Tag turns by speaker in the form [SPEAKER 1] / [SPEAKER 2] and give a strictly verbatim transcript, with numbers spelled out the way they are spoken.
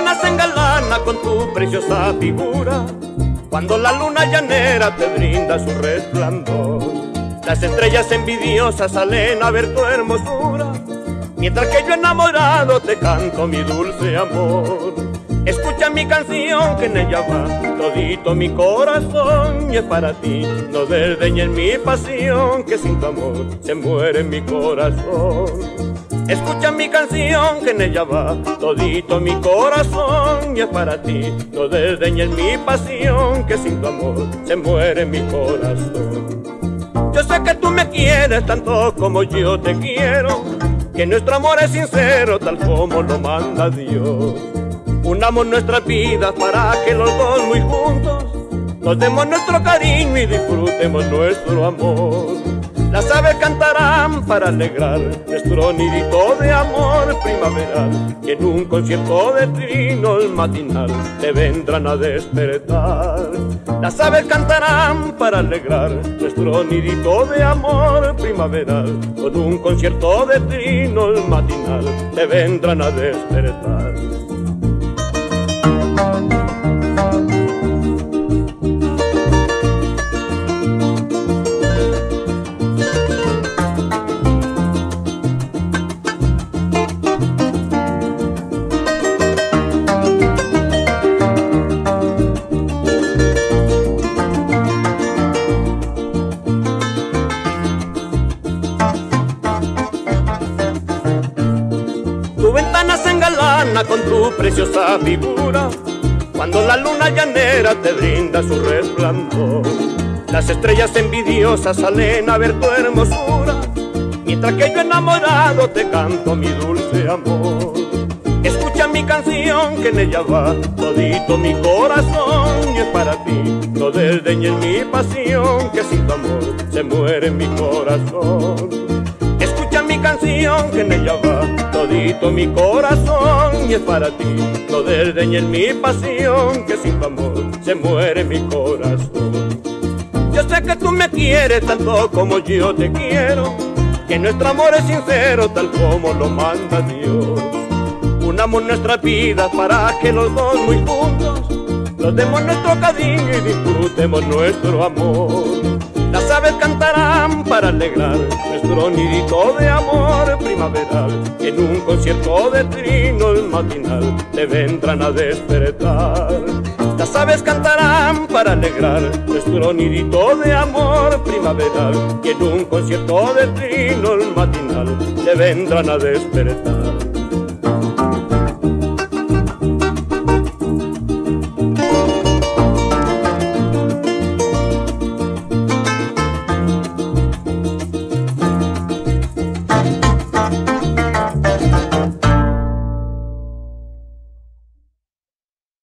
[SPEAKER 1] ventana se engalana con tu preciosa figura, cuando la luna llanera te brinda su resplandor. Las estrellas envidiosas salen a ver tu hermosura, mientras que yo enamorado te canto mi dulce amor. Escucha mi canción que en ella va todito mi corazón, y es para ti, no desdeñes mi pasión, que sin tu amor se muere mi corazón. Escucha mi canción que en ella va todito mi corazón, y es para ti, no desdeñes mi pasión, que sin tu amor se muere mi corazón. Yo sé que tú me quieres tanto como yo te quiero, que nuestro amor es sincero tal como lo manda Dios. Unamos nuestras vidas para que los dos muy juntos nos demos nuestro cariño y disfrutemos nuestro amor. Las aves cantarán para alegrar nuestro nidito de amor primaveral, y en un concierto de trinos matinal te vendrán a despertar. Las aves cantarán para alegrar nuestro nidito de amor primaveral, con un concierto de trinos matinal te vendrán a despertar. Tu ventana se engalana con tu preciosa figura, cuando la luna llanera te brinda su resplandor. Las estrellas envidiosas salen a ver tu hermosura, mientras que yo enamorado te canto mi dulce amor. Escucha mi canción que en ella va todito mi corazón, y es para ti, no desdeñes mi pasión, que sin tu amor se muere mi corazón. Escucha mi canción que en ella va todito mi corazón, y es para ti, no desdeñes mi pasión, que sin tu amor se muere mi corazón. Yo sé que tú me quieres tanto como yo te quiero, que nuestro amor es sincero tal como lo manda Dios. Unamos nuestras vidas para que los dos muy juntos nos demos nuestro cariño y disfrutemos nuestro amor. Las aves cantarán para alegrar nuestro nidito de amor primaveral, y en un concierto de trinos matinal te vendrán a despertar. Las aves cantarán para alegrar nuestro nidito de amor primaveral, y en un concierto de trinos matinal te vendrán a despertar.